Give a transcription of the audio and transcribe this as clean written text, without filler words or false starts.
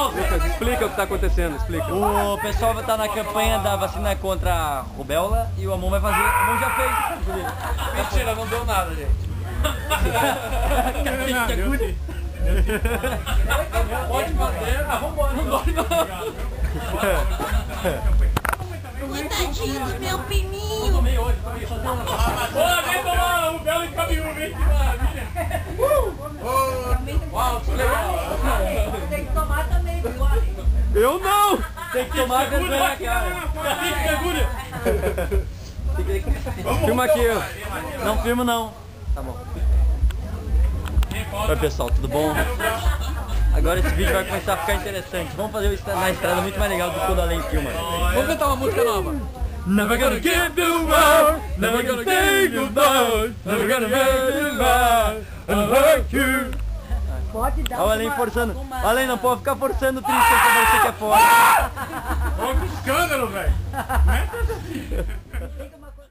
Lucas, explica o que tá acontecendo, explica. O pessoal vai estar na campanha da vacina contra a rubéola e o Amon vai fazer. O Amon já fez. Mentira, não deu nada, gente. Pode fazer, vambora. Coitadinho do meu pininho. Ô, vem tomar o belo de caminho, vem que maravilha. Uau, que legal. Tem que tomar também, viu? Eu não! Tem que tomar vergonha, cara. Filma aqui. Não filmo não. Tá bom. Oi pessoal, tudo bom? Agora esse vídeo vai começar a ficar interessante. Vamos fazer na estrada muito mais legal do que quando além filma. Vamos cantar uma música nova. Never gonna give you up, never gonna take you down, never gonna make you mad, and hurt you. Pode dar Olha o Além forçando. Além, não pode ficar forçando triste pra você que é forte.